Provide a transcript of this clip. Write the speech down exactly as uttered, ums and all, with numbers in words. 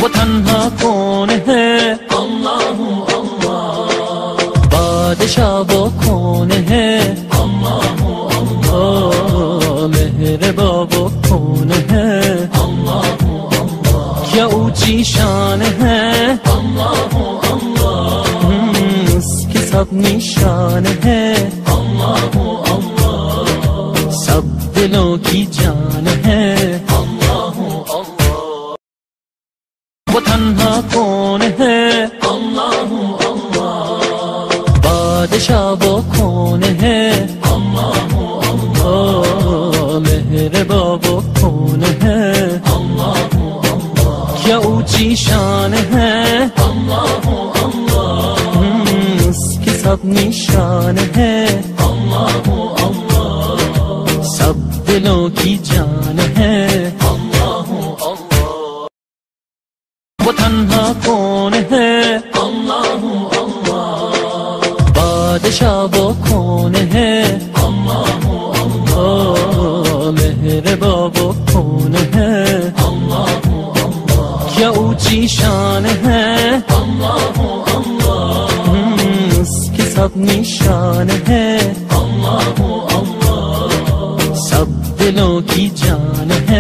وہ تنہا کون ہے؟ اللہ اللہ۔ بادشاہ وہ کون ہے؟ اللہ اللہ۔ مہرباں وہ کون ہے؟ اللہ اللہ۔ کیا اونچی شان ہے؟ اللہ اللہ۔ اس کی سب نشان ہے؟ اللہ اللہ۔ سب دلوں کی جان ہے؟ اللہ اللہ۔ وہ تنہا کون ہے؟ اللہ اللہ۔ بادشاہ وہ کون ہے؟ اللہ اللہ۔ مہرباں وہ کون ہے؟ اللہ اللہ۔ کیا اونچی شان ہے؟ اللہ اللہ۔ اس کی سب نشان ہے؟ اللہ اللہ۔ سب دلوں کی جان ہے؟ اللہ اللہ۔ وہ تنہا کون ہے؟ اللہ اللہ۔ بادشاہ وہ کون ہے؟ اللہ اللہ۔ مہرباں وہ کون ہے؟ اللہ اللہ۔ کیا اونچی شان ہے؟ اللہ اللہ۔ اس کی سب نشان ہے؟ اللہ اللہ۔ سب دلوں کی جان ہے؟